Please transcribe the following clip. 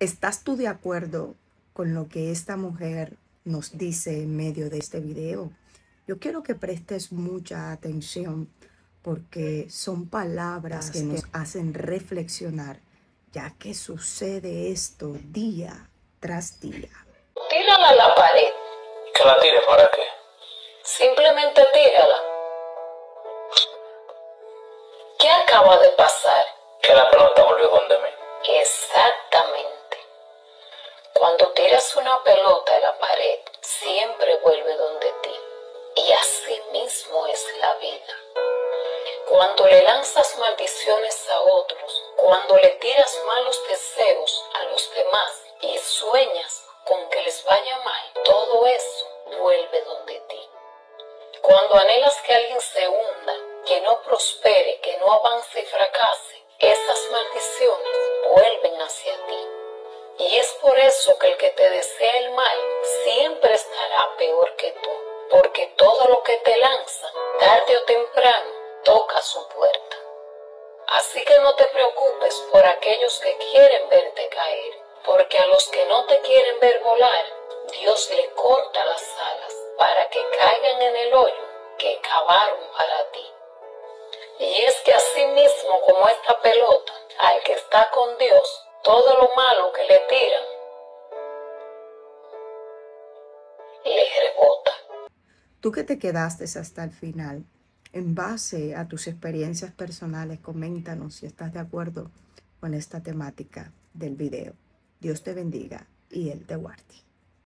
¿Estás tú de acuerdo con lo que esta mujer nos dice en medio de este video? Yo quiero que prestes mucha atención porque son palabras que nos hacen reflexionar, ya que sucede esto día tras día. Tírala a la pared. ¿Que la tire para qué? Simplemente tírala. ¿Qué acaba de pasar? Que la pelota volvió donde mí. Exactamente. Cuando tiras una pelota a la pared, siempre vuelve donde ti. Y así mismo es la vida. Cuando le lanzas maldiciones a otros, cuando le tiras malos deseos a los demás y sueñas con que les vaya mal, todo eso vuelve donde ti. Cuando anhelas que alguien se hunda, que no prospere, que no avance y fracase, esas maldiciones vuelven hacia ti. Y es por eso que el que te desea el mal siempre estará peor que tú, porque todo lo que te lanza, tarde o temprano, toca su puerta. Así que no te preocupes por aquellos que quieren verte caer, porque a los que no te quieren ver volar, Dios le corta las alas para que caigan en el hoyo que cavaron para ti. Y es que así mismo como esta pelota, al que está con Dios, todo lo malo que le tiran, le rebota. Tú que te quedaste hasta el final, en base a tus experiencias personales, coméntanos si estás de acuerdo con esta temática del video. Dios te bendiga y Él te guarde.